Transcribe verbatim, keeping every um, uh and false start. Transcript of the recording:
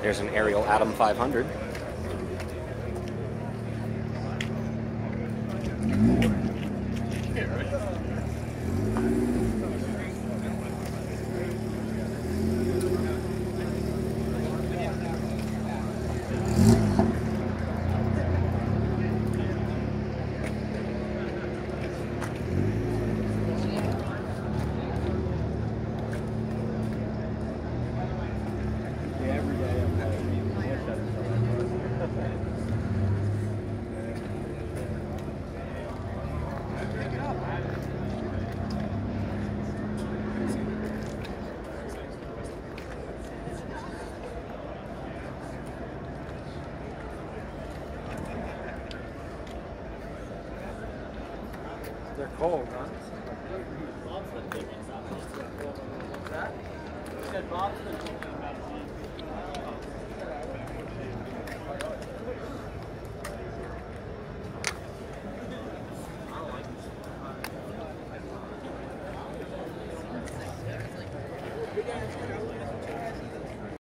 There's an Ariel Atom five hundred. They're cold, huh? Bob's been taking some. What's that? You said Bob's been taking